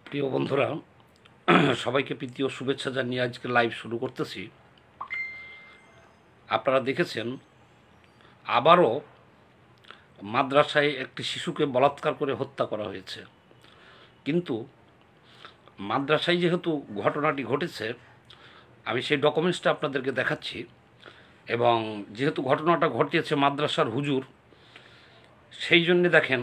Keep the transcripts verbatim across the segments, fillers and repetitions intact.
প্রিয় বন্ধুরা, সবাইকে প্রীতি ও শুভেচ্ছা জানিয়ে আজকে লাইভ শুরু করতেছি। আপনারা দেখেছেন আবারও মাদ্রাসায় একটি শিশুকে বলাৎকার করে হত্যা করা হয়েছে। কিন্তু মাদ্রাসায় যেহেতু ঘটনাটি ঘটেছে, আমি সেই ডকুমেন্টসটা আপনাদেরকে দেখাচ্ছি। এবং যেহেতু ঘটনাটা ঘটিয়েছে মাদ্রাসার হুজুর, সেই জন্যে দেখেন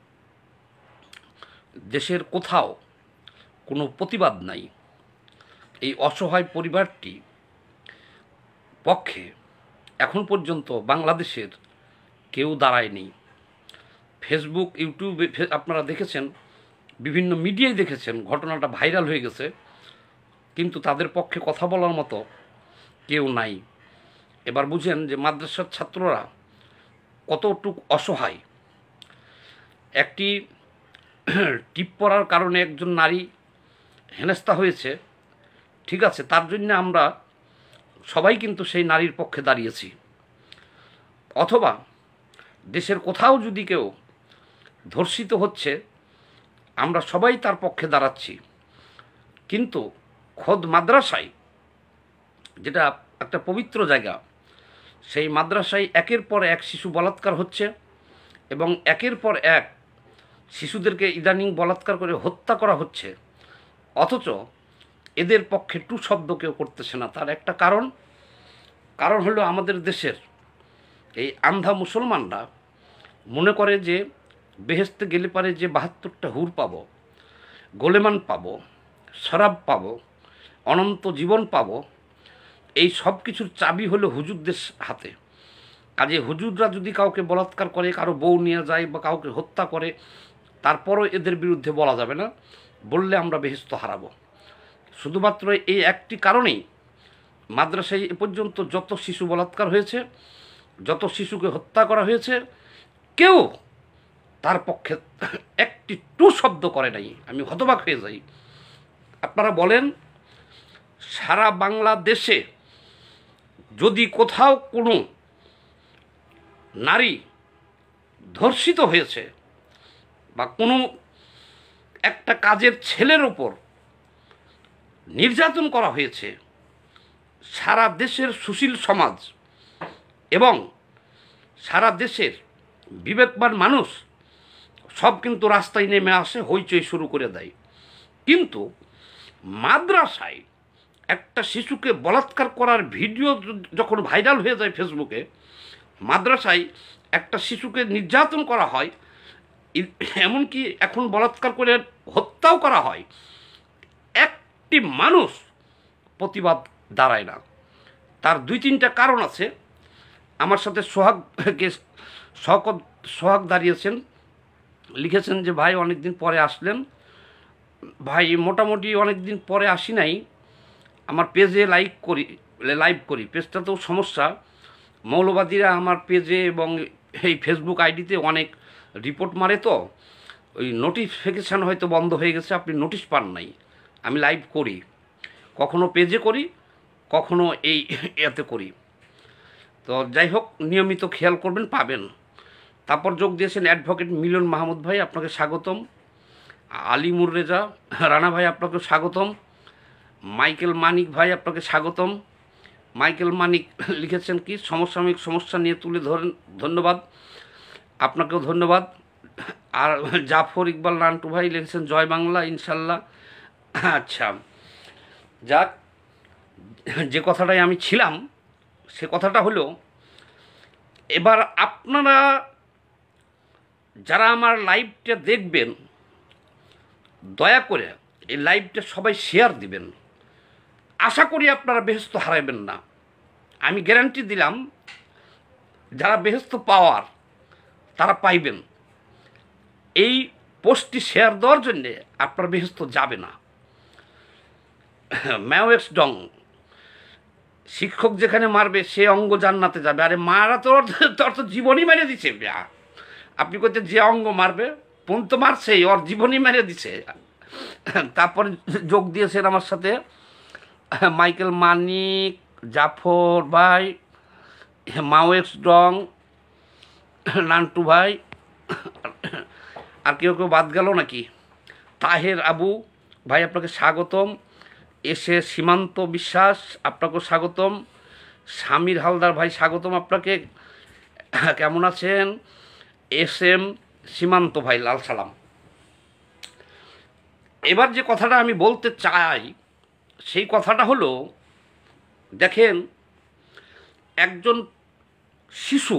দেশের কোথাও কোনো প্রতিবাদ নাই। এই অসহায় পরিবারটি পক্ষে এখন পর্যন্ত বাংলাদেশের কেউ দাঁড়ায়নি। ফেসবুক, ইউটিউবে আপনারা দেখেছেন, বিভিন্ন মিডিয়ায় দেখেছেন, ঘটনাটা ভাইরাল হয়ে গেছে, কিন্তু তাদের পক্ষে কথা বলার মতো কেউ নাই। এবার বুঝেন যে মাদ্রাসার ছাত্ররা কতটুকু অসহায়। একটি টিপ পড়ার কারণে একজন নারী হেনস্থা হয়েছে, ঠিক আছে, তার জন্য আমরা সবাই কিন্তু সেই নারীর পক্ষে দাঁড়িয়েছি। অথবা দেশের কোথাও যদি কেউ ধর্ষিত হচ্ছে, আমরা সবাই তার পক্ষে দাঁড়াচ্ছি। কিন্তু খোদ মাদ্রাসায়, যেটা একটা পবিত্র জায়গা, সেই মাদ্রাসায় একের পর এক শিশু বলাৎকার হচ্ছে এবং একের পর এক শিশুদেরকে ইদানিং বলাৎকার করে হত্যা করা হচ্ছে, অথচ এদের পক্ষে টু শব্দ কেউ করতেছে না। তার একটা কারণ কারণ হলো আমাদের দেশের এই আন্ধা মুসলমানরা মনে করে যে বেহেশতে গেলে পারে যে বাহাত্তরটা হুর পাবো, গোলেমান পাবো, শরাব পাবো, অনন্ত জীবন পাবো। এই সব কিছুর চাবি হলো হুজুরদের হাতে। কাজে হুজুররা যদি কাউকে বলাৎকার করে, কারো বউ নিয়ে যায় বা কাউকে হত্যা করে, তারপরও এদের বিরুদ্ধে বলা যাবে না, বললে আমরা বেহেশত হারাবো। শুধুমাত্র এই একটি কারণেই মাদ্রাসায় এ পর্যন্ত যত শিশু বলাৎকার হয়েছে, যত শিশুকে হত্যা করা হয়েছে, কেউ তার পক্ষে একটি টু শব্দ করে নাই। আমি হতবাক হয়ে যাই। আপনারা বলেন, সারা বাংলাদেশে যদি কোথাও কোনো নারী ধর্ষিত হয়েছে বা কোনো একটা কাজের ছেলের ওপর নির্যাতন করা হয়েছে, সারা দেশের সুশীল সমাজ এবং সারা দেশের বিবেকবান মানুষ সব কিন্তু রাস্তায় নেমে আসে, হইচই শুরু করে দেয়। কিন্তু মাদ্রাসায় একটা শিশুকে বলাৎকার করার ভিডিও যখন ভাইরাল হয়ে যায় ফেসবুকে, মাদ্রাসায় একটা শিশুকে নির্যাতন করা হয়, এমনকি এখন বলাৎকার করে হত্যাও করা হয়, একটি মানুষ প্রতিবাদ দাঁড়ায় না। তার দুই তিনটা কারণ আছে। আমার সাথে সোহাগকে শওকত সোহাগ দাঁড়িয়েছেন, লিখেছেন যে ভাই অনেক দিন পরে আসলেন। ভাই মোটামুটি অনেক দিন পরে আসি নাই, আমার পেজে লাইক করি লাইভ করি পেজটাতেও সমস্যা। মৌলবাদীরা আমার পেজে এবং এই ফেসবুক আইডিতে অনেক রিপোর্ট মারে, তো ওই নোটিফিকেশান হয়তো বন্ধ হয়ে গেছে, আপনি নোটিশ পান নাই। আমি লাইভ করি, কখনো পেজে করি, কখনো এই এতে করি। তো যাই হোক, নিয়মিত খেয়াল করবেন, পাবেন। তারপর যোগ দিয়েছেন অ্যাডভোকেট মিলন মাহমুদ ভাই, আপনাকে স্বাগতম। আলিমুর রেজা রানা ভাই, আপনাকে স্বাগতম। মাইকেল মানিক ভাই, আপনাকে স্বাগতম। মাইকেল মানিক লিখেছেন কি, সমসাময়িক সমস্যা নিয়ে তুলে ধরেন, ধন্যবাদ, আপনাকেও ধন্যবাদ। আর জাফর ইকবাল নান্টু ভাই লিখেছেন জয় বাংলা ইনশাল্লাহ। আচ্ছা, যাক, যে কথাটাই আমি ছিলাম, সে কথাটা হলো, এবার আপনারা যারা আমার লাইভটা দেখবেন, দয়া করে এই লাইভটা সবাই শেয়ার দিবেন। আশা করি আপনারা বেহেশত হারাইবেন না। আমি গ্যারান্টি দিলাম, যারা বেহেশত পাওয়ার তারা পাইবেন। এই পোস্টটি শেয়ার দেওয়ার জন্যে আপনার বেহেশত যাবে না। ম্যাওয়েক্স ডং, শিক্ষক যেখানে মারবে সে অঙ্গ জান্নাতে যাবে। আরে মারা তোর তোর তো জীবনই মেরে দিছে। আপনি করতে যে অঙ্গ মারবে, পুন তো মারছে, ওর জীবনই মেরে দিছে। তারপরে যোগ দিয়েছেন আমার সাথে মাইকেল মানিক, জাফর ভাই, মাওয়েক্স ডং, নান্টু ভাই, আর কেউ কেউ বাদ গেল নাকি, তাহের আবু, ভাই আপনাকে স্বাগতম। এসে সীমান্ত বিশ্বাস আপনাকেও স্বাগতম। সামির হালদার ভাই স্বাগতম আপনাকে। কেমন আছেন? এস এম সীমান্ত ভাই লাল সালাম। এবার যে কথাটা আমি বলতে চাই সেই কথাটা হলো, দেখেন, একজন শিশু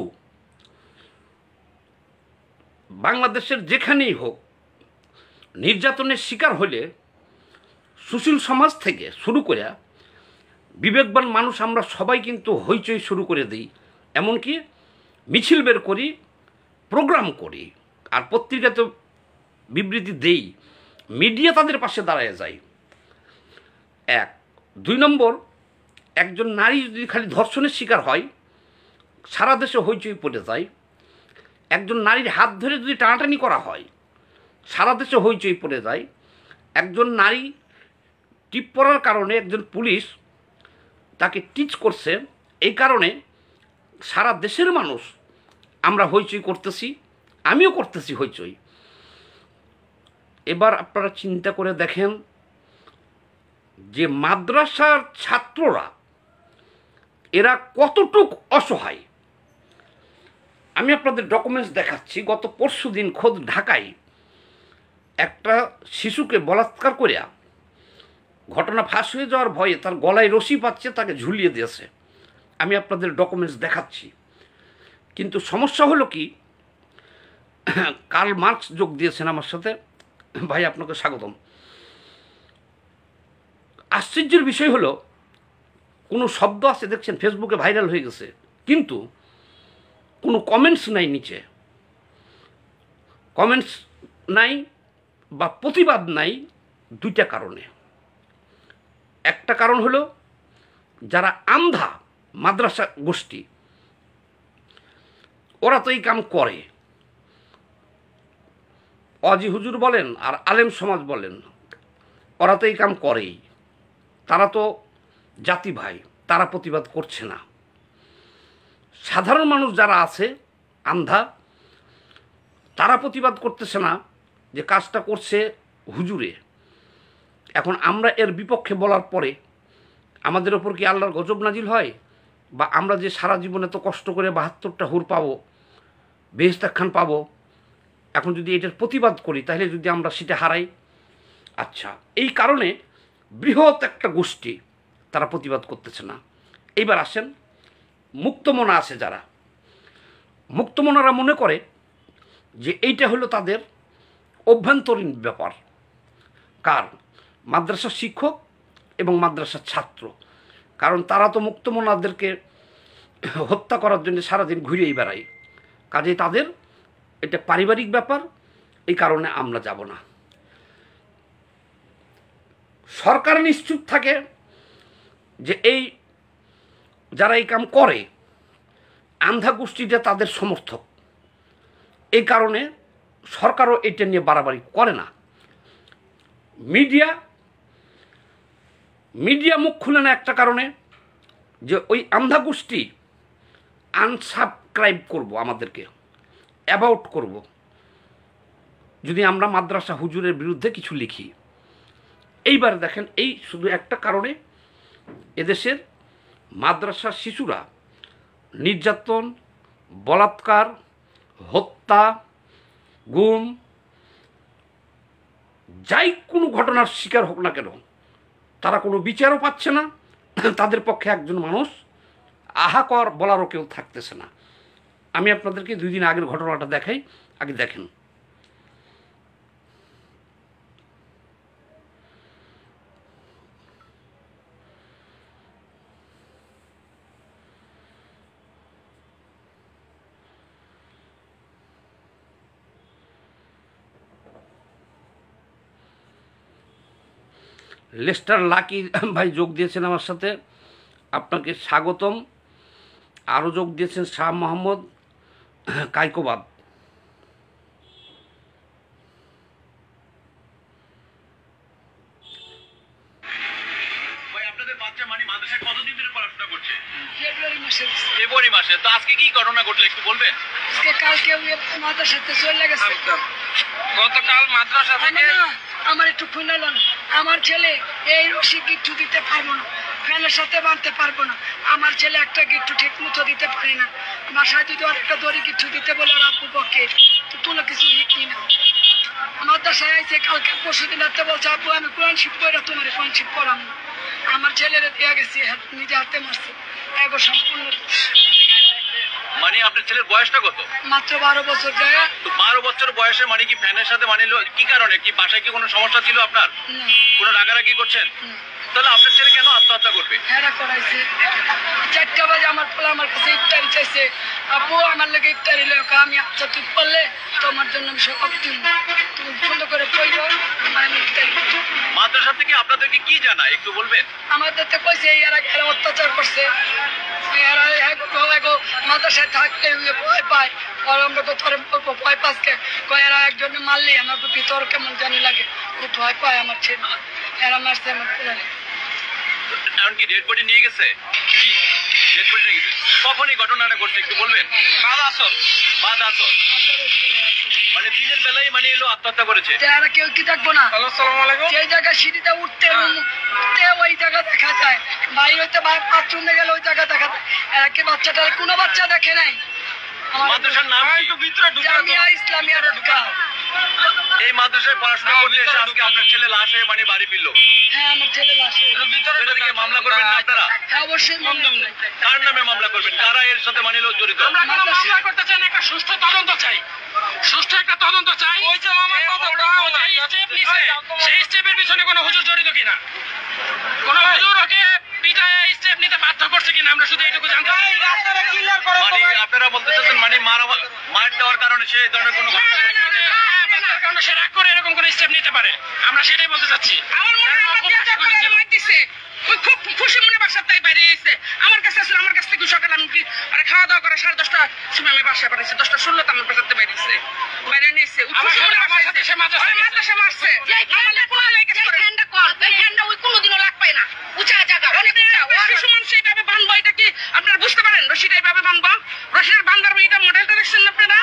বাংলাদেশের যেখানেই হোক নির্যাতনের শিকার হলে সুশীল সমাজ থেকে শুরু করে বিবেকবান মানুষ আমরা সবাই কিন্তু হইচই শুরু করে দিই, এমনকি মিছিল বের করি, প্রোগ্রাম করি, আর পত্রিকাতে বিবৃতি দেই, মিডিয়া তাদের পাশে দাঁড়ায় যায়। এক। দুই নম্বর, একজন নারী যদি খালি ধর্ষণের শিকার হয় সারা দেশে হইচই পড়ে যায়। একজন নারীর হাত ধরে যদি টানাটানি করা হয় সারা দেশে হইচই পড়ে যায়। একজন নারী টিপ পড়ার কারণে একজন পুলিশ তাকে টিচ করছে, এই কারণে সারা দেশের মানুষ আমরা হইচই করতেছি, আমিও করতেছি হইচই। এবার আপনারা চিন্তা করে দেখেন যে মাদ্রাসার ছাত্ররা এরা কতটুক অসহায়। আমি আপনাদের ডকুমেন্টস দেখাচ্ছি। গত পরশু দিন খোদ ঢাকায় একটা শিশুকে বলাৎকার করিয়া ঘটনা ফাঁস হয়ে যাওয়ার ভয়ে তার গলায় রশি পাচ্ছে, তাকে ঝুলিয়ে দিয়েছে। আমি আপনাদের ডকুমেন্টস দেখাচ্ছি। কিন্তু সমস্যা হলো কি, কার্ল মার্কস যোগ দিয়েছেন আমার সাথে। ভাই আপনাকে স্বাগতম। আশ্চর্যের বিষয় হলো, কোনো শব্দ আছে দেখছেন ফেসবুকে ভাইরাল হয়ে গেছে, কিন্তু কোনো কমেন্টস নাই নিচে। কমেন্টস নাই বা প্রতিবাদ নাই দুইটা কারণে। একটা কারণ হলো যারা আন্ধা মাদ্রাসা গোষ্ঠী ওরা তো এই কাম করে। অজি হুজুর বলেন আর আলেম সমাজ বলেন, ওরা তো এই কাম করেই। তারা তো জাতি ভাই, তারা প্রতিবাদ করছে না। সাধারণ মানুষ যারা আছে আন্ধা, তারা প্রতিবাদ করতেছে না যে কাজটা করছে হুজুরে। এখন আমরা এর বিপক্ষে বলার পরে আমাদের ওপর কি আল্লাহর গজব নাজিল হয়? বা আমরা যে সারা জীবনে তো কষ্ট করে বাহাত্তরটা হুর পাবো, বেহেশতাখান পাবো, এখন যদি এটার প্রতিবাদ করি তাহলে যদি আমরা সেটা হারাই? আচ্ছা, এই কারণে বৃহৎ একটা গোষ্ঠী তারা প্রতিবাদ করতেছে না। এইবার আসেন, মুক্তমনা আছে যারা, মুক্তমনারা মনে করে যে এইটা হলো তাদের অভ্যন্তরীণ ব্যাপার। কার? মাদ্রাসার শিক্ষক এবং মাদ্রাসার ছাত্র। কারণ তারা তো মুক্তমনাদেরকে হত্যা করার জন্য সারাদিন ঘুরেই বেড়ায়। কাজেই তাদের এটা পারিবারিক ব্যাপার, এই কারণে আমরা যাব না। সরকার নিশ্চুপ থাকে যে এই যারা এই কাম করে আন্ধা গোষ্ঠীটা তাদের সমর্থক, এই কারণে সরকারও এটা নিয়ে বাড়াবাড়ি করে না। মিডিয়া মিডিয়া মুখ খুলে না একটা কারণে, যে ওই আন্ধা গোষ্ঠী আনসাবস্ক্রাইব করব, আমাদেরকে অ্যাবাউট করব যদি আমরা মাদ্রাসা হুজুরের বিরুদ্ধে কিছু লিখি। এইবার দেখেন, এই শুধু একটা কারণে এদেশের মাদ্রাসার শিশুরা নির্যাতন, বলাৎকার, হত্যা, গুম, যাই কোনো ঘটনার শিকার হোক না কেন, তারা কোনো বিচারও পাচ্ছে না। তাদের পক্ষে একজন মানুষ আহা কর বলারও কেউ থাকতেছে না। আমি আপনাদেরকে দুই দিন আগের ঘটনাটা দেখাই, আগে দেখেন। লেস্টার লাকি ভাই যোগ দিয়েছেন আমার সাথে, আপনাকে স্বাগতম। আরও যোগ দিয়েছেন শাহ মোহাম্মদ কাইকোবাদ। আপনাদের বাচ্চা মানে মাদ্রাসায় কতদিন ধরে পড়াশোনা করছে? ফেব্রুয়ারি মাসে ফেব্রুয়ারি মাসে। তো আজকে কি ঘটনা ঘটলো একটু বলবেন? আজকে কালকে মাদ্রাসাতে চলে গেছে। গতকাল মাদ্রাসা থেকে আমার একটু খুনালন, আমার ছেলে এই রশি গিট্টু দিতে পারবো না, ফ্যানের সাথে বাঁধতে পারবো না, আমার ছেলে একটা গিট্টু ঠিক মতো দিতে পারে না, বাসায় যদি আর একটা দড়ি গিট্টু দিতে বলে আর আব্বু পক্ষে তো কোনো কিছু শিখি না। মাদ্রাসায় আইসে কালকে পরশু দিন রাতে বলছে আব্বু আমি কোরআন শিব করে তোমার কোরআন শিব করাম না, আমার ছেলেরে দিয়ে গেছি নিজে হাতে মারছে, এগো সম্পূর্ণ মানে আপনার ছেলের বয়সটা কত? মাত্র বারো বছর যায়। তো বারো বছর বয়সে মানে কি ফ্যানের সাথে মানে কি কারণে, কি বাসায় কি কোনো সমস্যা ছিল আপনার? কোনো রাগারাগি করছেন? তাহলে আপনার ছেলে কেন আত্মহত্যা করবে? হেরা করাইছে চারটা বাজে আমার পোলা আমার কাছে ইফতারি চাইছে, আপু আমার লেগে ইফতারি লোক, আমি আচ্ছা তুই পড়লে তোমার জন্য আমি সব দিন তুমি সুন্দর করে পড়বো আমার আমি ইফতারি। মাদ্রাসা থেকে আপনাদেরকে কি জানায় একটু বলবেন? আমাদের তো কইছে এরা এরা অত্যাচার করছে, এরা এগো মাদ্রাসায় থাকতে ভয় পায়, আর আমরা তো তোর বলবো ভয় পাসকে কয় এরা একজনে মারলি আমার ভিতর কেমন জানি লাগে, খুব ভয় পায় আমার ছেলে, এরা মারছে আমার পোলারে। এমনকি ডেড বডি নিয়ে গেছে? ডেড বডি নিয়ে গেছে। কখন এই ঘটনাটা ঘটছে একটু বলবেন? বাদ আসল বাদ আসর মানে দিনের বেলায় মানে এলো আত্মহত্যা করেছে। এরা কেউ কি দেখবো না? হ্যালো আসসালামু আলাইকুম। যে জায়গায় সিঁড়িতে উঠতে উঠতে ওই জায়গা দেখা যায়, বাইরে হইতে বাথরুমে গেলে ওই জায়গা দেখা যায়, এরা কি বাচ্চাটা কোনো বাচ্চা দেখে নাই? মাদ্রাসার নাম কি? একটু ভিতরে ঢুকে জামিয়া ইসলামিয়া ঢাকা। এই মাদ্রাসায় পড়াশোনা করলে এসে আজকে আপনার ছেলে লাশ হয়ে মানে বাড়ি ফিরল। হ্যাঁ আমার ছেলে লাশে ভিতরে এটা থেকে মামলা করবেন না আপনারা? হ্যাঁ অবশ্যই মামলা করব। কার নামে মামলা করবেন? কারা এর সাথে মানে লোক জড়িত? আমরা কোনো মামলা করতে চাই না, একটা সুষ্ঠু তদন্ত চাই, সুষ্ঠু একটা তদন্ত চাই। ওই যে মামার কথা যে স্টেপ নিছে সেই স্টেপের পিছনে কোনো হুজুর জড়িত কিনা, কোন হুজুর ওকে পিটায় স্টেপ নিতে বাধ্য করছে কিনা, আমরা শুধু এইটুকু জানতে চাই। মানে আপনারা বলতে চাচ্ছেন মানে মারা মার দেওয়ার কারণে সে এই ধরনের কোনো ঘটনা ঘটেছে? কারণ সে রাগ করে এরকম কোন স্টেপ নিতে পারে, আমরা সেটাই বলতে চাচ্ছি। আমার মনে হয় ওই খুব খুশি মনে বাসার তাই বাইরে এসেছে, আমার কাছে আসলে আমার কাছ থেকে সকাল আমি কি আরে খাওয়া দাওয়া করে সাড়ে দশটা সময় আমি বাসায় পাঠাইছি, দশটা ষোলো আমার বাসাতে বাইরে এসেছে, বাইরে নিয়েছে আমার সাথে সে মাদ্রাসা মারছে। আপনারা বুঝতে পারেন রশিটা এইভাবে বানবো, রশিটার বান্ধার এটা মডেলটা দেখছেন আপনারা?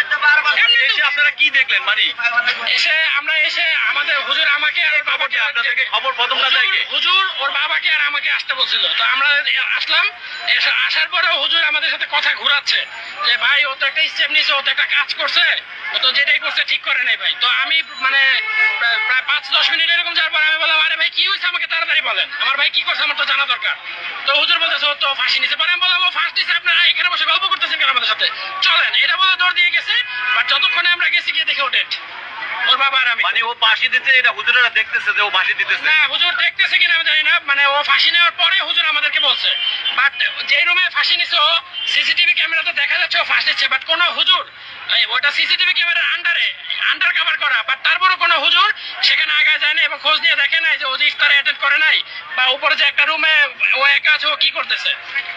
এসে আপনারা কি দেখলেন? মানে এসে আমরা এসে আমাদের হুজুর আমাকে আর ওর বাবাকে আপনাদেরকে খবর প্রথমটা দেয় কে? হুজুর ওর বাবাকে আর আমাকে আসতে বলছিল, তো আমরা আসলাম, এসে আসার পরে হুজুর আমাদের সাথে কথা ঘুরাচ্ছে যে ভাই ও তো একটা স্টেপ নিছে, ও তো একটা কাজ করছে, ও তো যেটাই করছে ঠিক করে নাই ভাই। তো আমি মানে প্রায় প্রায় পাঁচ দশ মিনিট এরকম যাওয়ার পর আমি বললাম আরে ভাই কি হয়েছে আমাকে তাড়াতাড়ি বলেন, আমার ভাই কি করছে আমার তো জানা দরকার। তো হুজুর বলতেছে ও তো ফাঁসি নিছে, পরে আমি বললাম ও ফাঁসি নিছে আপনারা এখানে বসে গল্প করতেছেন কেন আমাদের সাথে, চলেন, এটা বলে দৌড় দিয়ে গেছে। বাট যতক্ষণে আমরা গেছি গিয়ে দেখে ও ডেড, ওর বাবা আর আমি। মানে ও ফাঁসি দিতে এটা হুজুরেরা দেখতেছে যে ও ফাঁসি দিতেছে? না হুজুর দেখতেছে কিনা আমি জানি না, মানে ও ফাঁসি নেওয়ার পরে হুজুর আমাদেরকে বলছে, বাট যে রুমে ফাঁসি নিছে ও সিসিটিভি ক্যামেরাতে দেখা যাচ্ছে ও ফাঁসি নিচ্ছে, বাট কোনো হুজুর ওটা সিসিটিভি ক্যামেরার আন্ডারে আন্ডার কভার করা, বাট তারপরে কোনো হুজুর সেখানে আগে যায় না এবং খোঁজ নিয়ে দেখে নাই যে ও ইফতারে অ্যাটেন্ড করে নাই, বা উপরে যে একটা রুমে ও একা আছে ও কি করতেছে।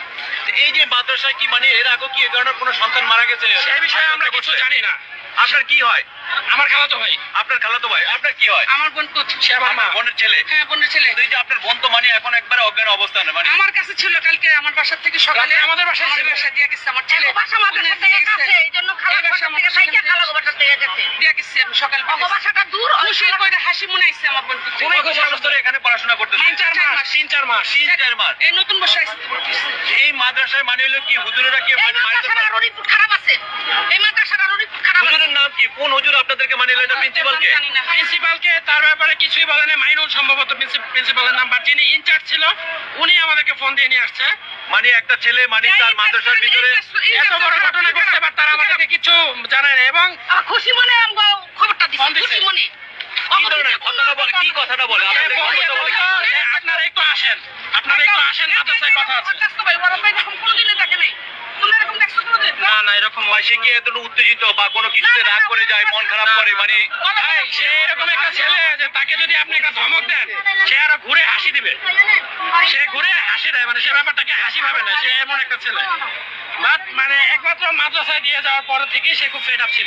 এই যে মাদ্রাসায় কি মানে এর আগে কি এই ধরনের কোনো সন্তান মারা গেছে? সেই বিষয়ে আমরা কিছু জানি না। আপনার কি হয়? আমার খালাতো ভাই। আপনার খালাতো ভাই? আপনার কি হয়? আমার বোন, সে আমার মা। বোনের ছেলে? হ্যাঁ বোনের ছেলে। এই যে আপনার বোন তো মানে এখন একবারে অজ্ঞান অবস্থানে, মানে আমার কাছে ছিল কালকে আমার বাসা থেকে সকালে আমাদের বাসায় ছিল, বাসায় দিয়ে গেছে আমার ছেলে, বাসা মাদ্রাসা থেকে কাছে এইজন্য খালা বাসা থেকে খাইকে খালা বাসা থেকে গেছে দিয়ে গেছে আমি সকাল বাবা বাসাটা দূর খুশির কইরা হাসি মনে আইছে আমার বোন। তুমি কত বছর ধরে এখানে পড়াশোনা করতেছ? তিন চার মাস তিন চার মাস তিন চার মাস এই নতুন বসে আইছে। এই মাদ্রাসায় মানে হলো কি হুজুরেরা কি এই মাদ্রাসার রিপোর্ট খারাপ আছে, এই মাদ্রাসার রিপোর্ট খারাপ আছে। হুজুরের নাম কি? কোন হুজুর আপনাদেরকে মানে হলো? এটা প্রিন্সিপালকে? প্রিন্সিপালকে তার ব্যাপারে কিছুই বলে না, মাইনুল সম্ভবত প্রিন্সিপালের নাম্বার, যিনি ইনচার্জ ছিল উনি আমাদেরকে ফোন দিয়ে নিয়ে আসছে। মানে একটা ছেলে মানে তার মাদ্রাসার ভিতরে এত বড় ঘটনা ঘটছে বাট তারা আমাদেরকে কিছু জানায় না, এবং খুশি মনে আমগো খবরটা দিছি, খুশি মনে কি ধরনের কথাটা বলে? কি কথাটা বলে? আপনাদের কোন কথা বলে? আপনারা একটু আসেন, আপনারা একটু আসেন, মাদ্রাসায় কথা আছে। কোনোদিনই দেখে নেই তোমরা এরকম দেখছো কোনোদিন? না না এরকম হয়। সে কি এত উত্তেজিত বা কোনো কিছুতে রাগ করে যায়, মন খারাপ করে? মানে ভাই সে এরকম একটা ছেলে যে তাকে যদি আপনি একটা ধমক দেন সে আরো ঘুরে হাসি দিবে, সে ঘুরে হাসি দেয়, মানে সে ব্যাপারটাকে হাসি ভাবে না, সে এমন একটা ছেলে। বাট মানে একমাত্র মাদ্রাসায় দিয়ে যাওয়ার পর থেকে সে খুব ফেড আপ ছিল,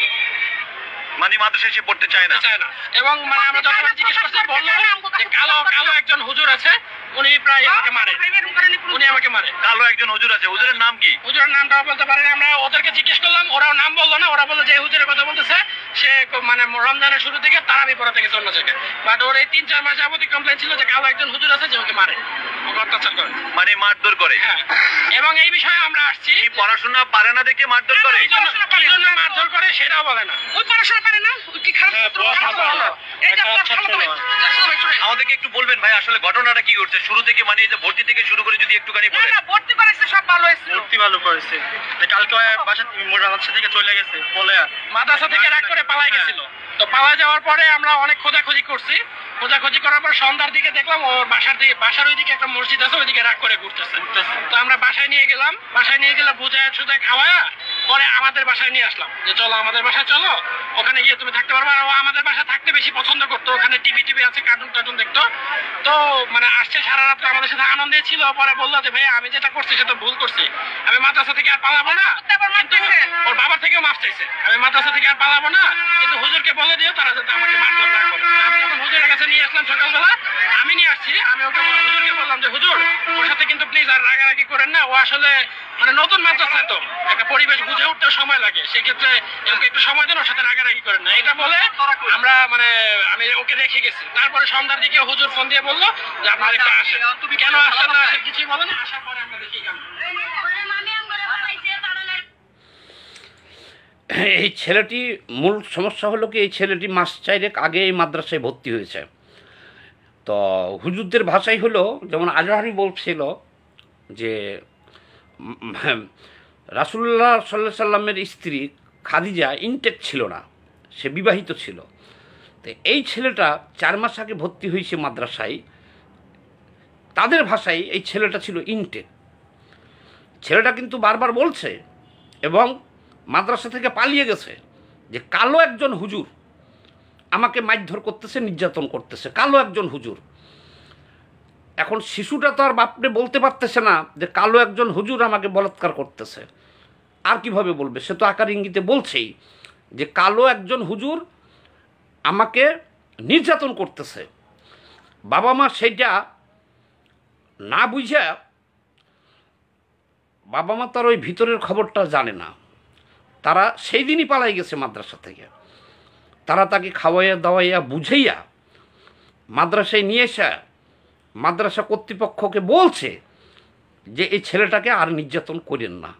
মানে মাদ্রাসায় সে পড়তে চায় না। চায় না। এবং মানে আমরা যখন জিজ্ঞেস করছি বললো যে কালো কালো একজন হুজুর আছে, উনি প্রায় আমাকে মারে, উনি আমাকে মারে। কালো একজন হুজুর আছে, হুজুরের নাম কি? হুজুরের নামটা বলতে পারেন, আমরা ওদেরকে জিজ্ঞেস করলাম, ওরাও নাম বললো না। ওরা বললো যে হুজুরের কথা বলতেছে সে মানে রমজানের শুরু থেকে তারাবি পড়াতে গেছে অন্য জায়গায়। বাট ওর এই তিন চার মাস যাবতীয় কমপ্লেন ছিল যে কালো একজন হুজুর আছে যে ওকে মারে, ওকে অত্যাচার করে, মানে মারধর করে। হ্যাঁ, এবং এই বিষয়ে আমরা আসছি। কি পড়াশোনা পারে না দেখে মারধর করে? কি জন্য কি জন্য মারধর করে সেটাও বলে না। ওই পড়াশোনা পারে না, ওই কি খারাপ ছাত্র? খারাপ ছাত্র। এই যে আপনার খালাতো ভাই, আমাদেরকে একটু বলবেন ভাই আসলে ঘটনাটা কি ঘটছে শুরু থেকে, মানে এই যে ভর্তি থেকে শুরু করে যদি একটুখানি না বলেন। না ভর্তি করাইছে সব ভালো হয়েছিল। ভর্তি ভালো করেছে। কালকে বাসা মাদ্রাসা থেকে চলে গেছে বলে মাদ্রাসা থেকে রাগ করে পালাই গেছিল। তো পালাই যাওয়ার পরে আমরা অনেক খোঁজাখুঁজি করছি। খোঁজাখুঁজি করার পর সন্ধ্যার দিকে দেখলাম ওর বাসার দিকে, বাসার ওইদিকে একটা মসজিদ আছে, ওইদিকে রাগ করে ঘুরতেছে। তো আমরা বাসায় নিয়ে গেলাম, বাসায় নিয়ে গেলে বুঝায় সুঝায় খাওয়ায়া পরে আমাদের বাসায় নিয়ে আসলাম যে চলো আমাদের বাসায় চলো, ওখানে গিয়ে তুমি থাকতে পারবে। আর ও আমাদের বাসায় থাকতে বেশি পছন্দ করতো, ওখানে টিভি টিভি আছে, কার্টুন টার্টুন দেখতো। তো মানে আসছে সারা রাত্রে আমাদের সাথে আনন্দে ছিল। পরে বললো যে ভাই আমি যেটা করছি সেটা ভুল করছি, আমি মাদ্রাসা থেকে আর পালাবো না। কিন্তু ওর বাবার থেকেও মাফ চাইছে, আমি মাদ্রাসা থেকে আর পালাবো না, কিন্তু হুজুরকে বলে দিও তারা যাতে আমাকে মারধর না করে। আমি যখন হুজুরের কাছে নিয়ে আসলাম সকালবেলা, আমি নিয়ে আসছি, আমি ওকে হুজুরকে বললাম যে হুজুর ওর সাথে কিন্তু প্লিজ আর রাগারাগি করেন না, ও আসলে মানে নতুন মাদ্রাসায় তো একটা পরিবেশ বুঝে উঠতে সময় লাগে, সেক্ষেত্রে ওকে একটু সময় দেন, ওর সাথে রাগারাগি করেন না। এটা বলে আমরা মানে আমি ওকে রেখে গেছি। তারপরে সন্ধ্যার দিকে হুজুর ফোন দিয়ে বললো যে আপনার একটু আসেন, তুমি কেন আসেন না আসেন কিছুই বলেন। আসার পরে আমরা দেখি কেমন এই ছেলেটি মূল সমস্যা হলো কি, এই ছেলেটি মাস চারেক আগে এই মাদ্রাসায় ভর্তি হয়েছে। তো হুজুরদের ভাষাই হলো, যেমন আজহারি বলছিল যে রাসূলুল্লাহ সাল্লাল্লাহু আলাইহি সাল্লামের স্ত্রী খাদিজা ইনটেক ছিল না, সে বিবাহিত ছিল। তো এই ছেলেটা চার মাস আগে ভর্তি হয়েছে মাদ্রাসায়, তাদের ভাষায় এই ছেলেটা ছিল ইনটেক। ছেলেটা কিন্তু বারবার বলছে এবং মাদ্রাসা থেকে পালিয়ে গেছে যে কালো একজন হুজুর আমাকে মারধর করতেছে, নির্যাতন করতেছে, কালো একজন হুজুর। এখন শিশুটা তো আর বাপরে বলতে পারতেছে না যে কালো একজন হুজুর আমাকে বলাৎকার করতেছে, আর কিভাবে বলবে? সে তো আকার ইঙ্গিতে বলছেই যে কালো একজন হুজুর আমাকে নির্যাতন করতেছে। বাবা মা সেইটা না বুঝা, বাবা মা তার ওই ভিতরের খবরটা জানে না, তারা সেই দিনই পালাই গেছে মাদ্রাসা থেকে। তারা তাকে খাওয়াইয়া দাওয়াইয়া বুঝাইয়া মাদ্রাসায় নিয়ে এসে মাদ্রাসা কর্তৃপক্ষকে বলছে যে এই ছেলেটাকে আর নির্যাতন করেন না।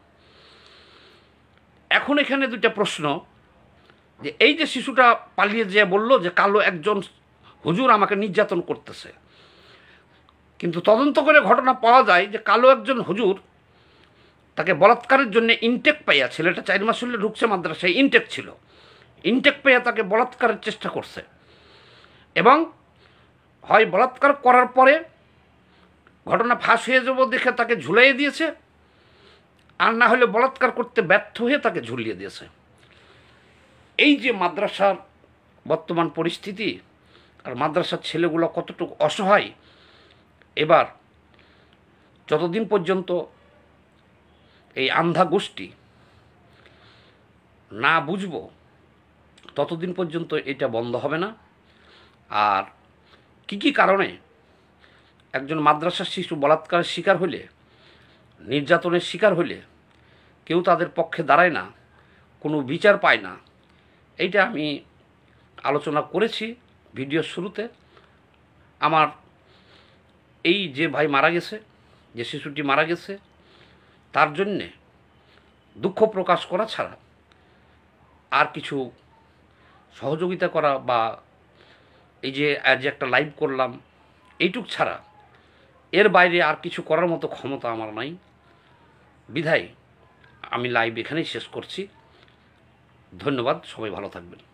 এখন এখানে দুইটা প্রশ্ন, যে এই যে শিশুটা পালিয়ে যেয়ে বলল যে কালো একজন হুজুর আমাকে নির্যাতন করতেছে, কিন্তু তদন্ত করে ঘটনা পাওয়া যায় যে কালো একজন হুজুর তাকে বলাৎকারের জন্য ইনটেক পাইয়া, ছেলেটা চার মাস হলে ঢুকছে মাদ্রাসায়, ইনটেক ছিল, ইনটেক পাইয়া তাকে বলাৎকারের চেষ্টা করছে এবং হয় বলাৎকার করার পরে ঘটনা ফাঁস হয়ে যাব দেখে তাকে ঝুলাইয়ে দিয়েছে, আর না হলে বলাৎকার করতে ব্যর্থ হয়ে তাকে ঝুলিয়ে দিয়েছে। এই যে মাদ্রাসার বর্তমান পরিস্থিতি আর মাদ্রাসার ছেলেগুলো কতটুকু অসহায়, এবার যতদিন পর্যন্ত এই আন্ধা গোষ্ঠী না বুঝবো ততদিন পর্যন্ত এটা বন্ধ হবে না। আর কি কি কারণে একজন মাদ্রাসার শিশু বলাৎকারের শিকার হলে, নির্যাতনের শিকার হলে কেউ তাদের পক্ষে দাঁড়ায় না, কোনো বিচার পায় না, এইটা আমি আলোচনা করেছি ভিডিওর শুরুতে। আমার এই যে ভাই মারা গেছে, যে শিশুটি মারা গেছে, তার জন্যে দুঃখ প্রকাশ করা ছাড়া আর কিছু সহযোগিতা করা বা এই যে আজ একটা লাইভ করলাম এইটুক ছাড়া এর বাইরে আর কিছু করার মতো ক্ষমতা আমার নাই। বিধায় আমি লাইভ এখানেই শেষ করছি। ধন্যবাদ, সবাই ভালো থাকবেন।